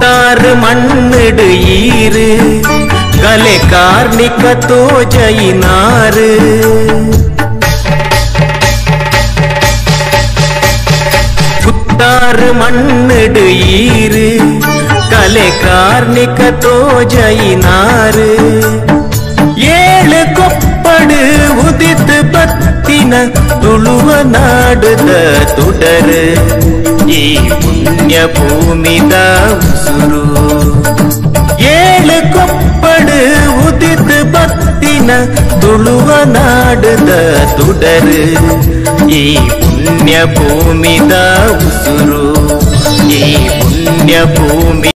ಪುತ್ತಾರ ಮಣ್ಣಿಡು ಈರು ಕಲೆ ಕಾರ್ಣಿಕ ತೋಜಯಿನಾರು ಪುತ್ತಾರ ಮಣ್ಣಿಡು ಈರು ಕಲೆ ಕಾರ್ಣಿಕ ತೋಜಯಿನಾರು ಏಳು ಕೊಪ್ಪಡು ಉದಿತ ಬತ್ತಿನ ತುಳುವ ನಾಡುದ ತುಡರು ಈ ಪುಣ್ಯ ಭೂಮಿದ ಉಸುರು ಏಳು ಕೊಪ್ಪಡು ಉದಿತ ಬತ್ತಿನ ತುಳುವ ನಾಡುದ ತುಡರು ಈ ಪುಣ್ಯ ಭೂಮಿದ ಉಸುರು ಈ ಪುಣ್ಯ ಭೂಮಿ